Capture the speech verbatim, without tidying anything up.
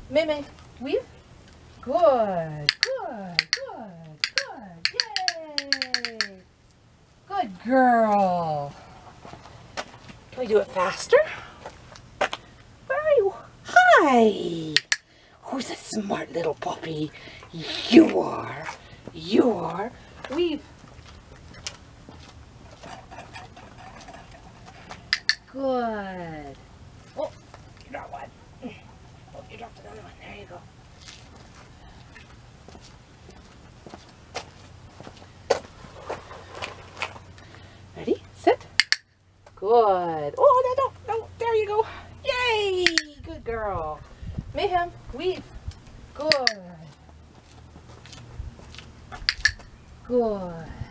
Mayhem, weave. Good, good, good, good. Yay! Good girl. Can we do it faster? Where are you? Hi! Who's a smart little puppy? You are. You are. Weave. Good. Oh, you dropped one. Oh, you dropped another one. There you go. Ready? Sit. Good. Oh, no, no, no. There you go. Yay! Good girl. Mayhem, weave. Good. Good.